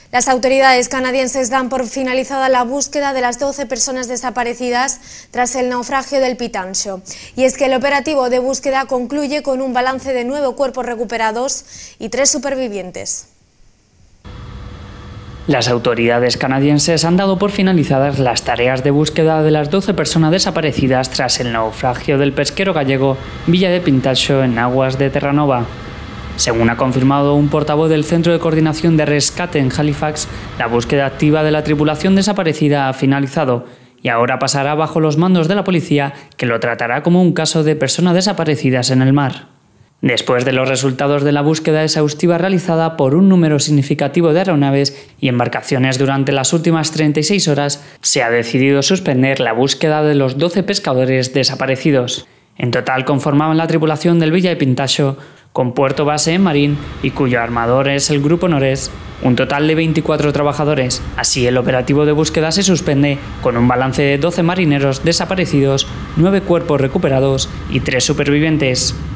Las autoridades canadienses dan por finalizada la búsqueda de las 12 personas desaparecidas tras el naufragio del Pitancho. Y es que el operativo de búsqueda concluye con un balance de 9 cuerpos recuperados y 3 supervivientes. Las autoridades canadienses han dado por finalizadas las tareas de búsqueda de las 12 personas desaparecidas tras el naufragio del pesquero gallego Villa de Pintacho en aguas de Terranova. Según ha confirmado un portavoz del Centro de Coordinación de Rescate en Halifax, la búsqueda activa de la tripulación desaparecida ha finalizado y ahora pasará bajo los mandos de la policía, que lo tratará como un caso de personas desaparecidas en el mar. Después de los resultados de la búsqueda exhaustiva realizada por un número significativo de aeronaves y embarcaciones durante las últimas 36 horas, se ha decidido suspender la búsqueda de los 12 pescadores desaparecidos. En total conformaban la tripulación del Villa de Pintacho, con puerto base en Marín y cuyo armador es el Grupo Norés, un total de 24 trabajadores. Así, el operativo de búsqueda se suspende con un balance de 12 marineros desaparecidos, 9 cuerpos recuperados y 3 supervivientes.